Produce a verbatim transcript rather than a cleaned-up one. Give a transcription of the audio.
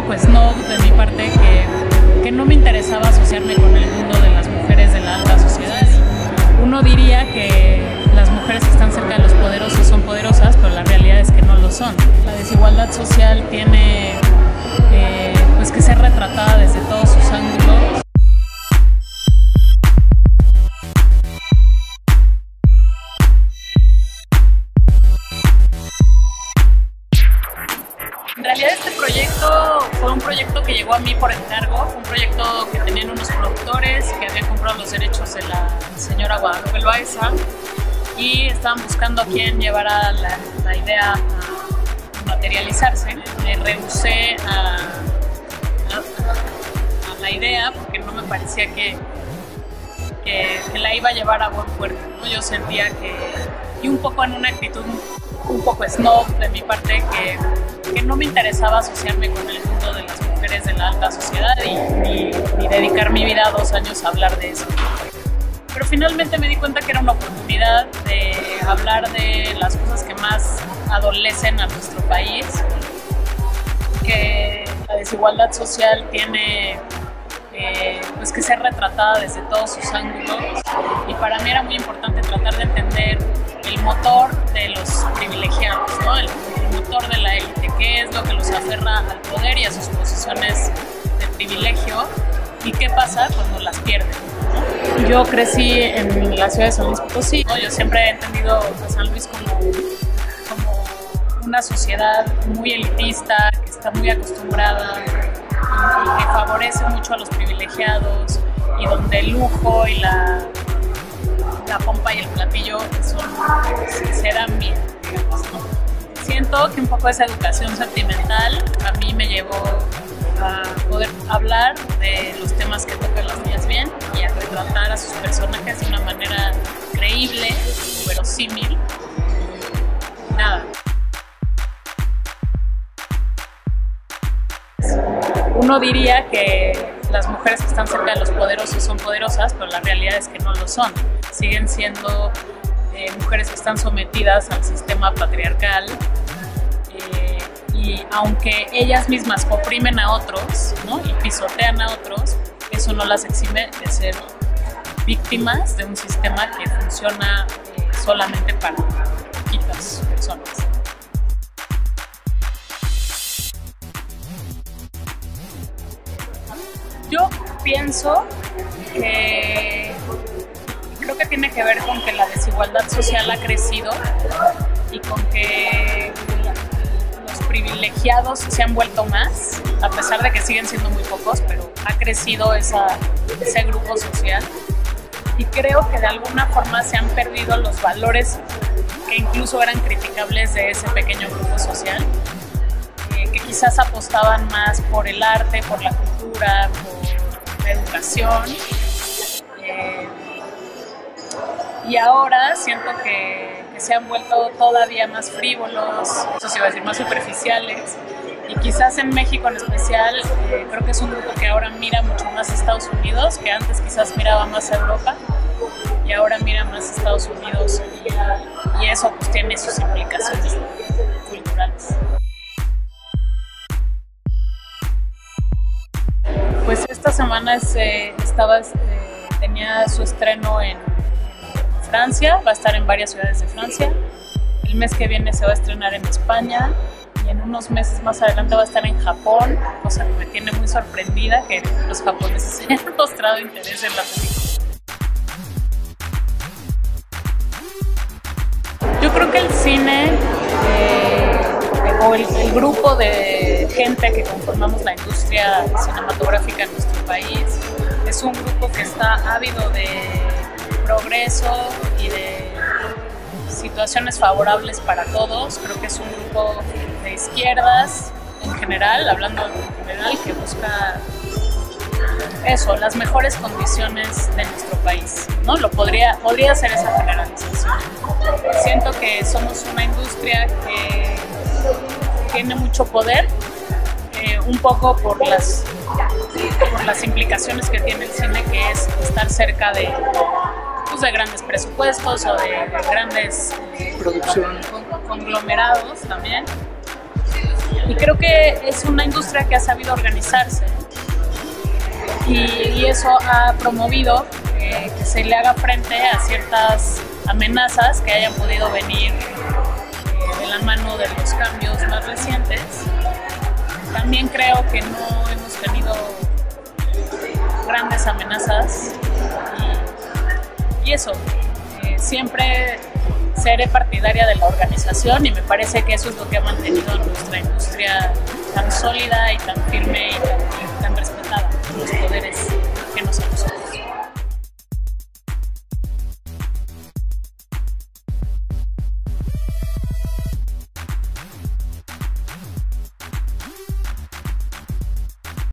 poco snob de mi parte que, que no me interesaba asociarme con el mundo de las mujeres de la alta sociedad. Uno diría que las mujeres que están cerca de los poderosos son poderosas, pero la realidad es que no lo son. La desigualdad social tiene eh, pues que ser retratada desde todos sus ángulos. En realidad este proyecto fue un proyecto que llegó a mí por encargo, fue un proyecto que tenían unos productores que habían comprado los derechos de la señora Guadalupe Loaiza y estaban buscando a quién llevara la, la idea a materializarse. Me rehusé a, a, a la idea porque no me parecía que, que, que la iba a llevar a buen puerto, ¿no? Yo sentía que, y un poco en una actitud un poco snob de mi parte, que que no me interesaba asociarme con el mundo de las mujeres de la alta sociedad y, y, y dedicar mi vida a dos años a hablar de eso. Pero finalmente me di cuenta que era una oportunidad de hablar de las cosas que más adolecen a nuestro país, que la desigualdad social tiene eh, pues que ser retratada desde todos sus ángulos, y para mí era muy importante tratar de entender el motor de los privilegiados, ¿no? el, el motor de la élite, qué es lo que los aferra al poder y a sus posiciones de privilegio y qué pasa cuando las pierden, ¿no? Yo crecí en la ciudad de San Luis Potosí, ¿no? Yo siempre he entendido a San Luis como, como una sociedad muy elitista, que está muy acostumbrada y, y que favorece mucho a los privilegiados, y donde el lujo y la la pompa y el platillo son, se dan bien, digamos, ¿no? Siento que un poco esa educación sentimental a mí me llevó a poder hablar de los temas que tocan las niñas bien y a retratar a sus personajes de una manera creíble, verosímil. Nada. Uno diría que las mujeres que están cerca de los poderosos son poderosas, pero la realidad es que no lo son. Siguen siendo eh, mujeres que están sometidas al sistema patriarcal eh, y aunque ellas mismas oprimen a otros, ¿no? y pisotean a otros, eso no las exime de ser víctimas de un sistema que funciona eh, solamente para poquitas personas. Yo pienso que creo que tiene que ver con que la desigualdad social ha crecido y con que los privilegiados se han vuelto más, a pesar de que siguen siendo muy pocos, pero ha crecido esa, ese grupo social. Y creo que de alguna forma se han perdido los valores que incluso eran criticables de ese pequeño grupo social, eh, que quizás apostaban más por el arte, por la cultura, por la educación. Eh, y ahora siento que, que se han vuelto todavía más frívolos, eso se iba a decir, más superficiales. Y quizás en México en especial, eh, creo que es un grupo que ahora mira mucho más a Estados Unidos, que antes quizás miraba más a Europa, y ahora mira más a Estados Unidos, y, y eso pues tiene sus implicaciones culturales. Pues esta semana se, estaba, eh, tenía su estreno en, en Francia, va a estar en varias ciudades de Francia. El mes que viene se va a estrenar en España y en unos meses más adelante va a estar en Japón, cosa que me tiene muy sorprendida que los japoneses hayan mostrado interés en la película. Yo creo que el cine eh, o el, el grupo de gente que conformamos la industria cinematográfica en nuestro país es un grupo que está ávido de progreso y de situaciones favorables para todos. Creo que es un grupo de izquierdas en general, hablando en general, que busca eso, las mejores condiciones de nuestro país, ¿no? Lo podría, podría ser esa generalización. Siento que somos una industria que tiene mucho poder, eh, un poco por las, por las implicaciones que tiene el cine, que es estar cerca de, pues, de grandes presupuestos o de, de grandes eh, producción, con, conglomerados también. y creo que es una industria que ha sabido organizarse y, y eso ha promovido eh, que se le haga frente a ciertas amenazas que hayan podido venir eh, de la mano de los cambios más recientes. También creo que no hemos tenido grandes amenazas y, y eso, eh, siempre seré partidaria de la organización y me parece que eso es lo que ha mantenido nuestra industria tan sólida y tan firme y tan, y tan respetada por los poderes que nos acusan.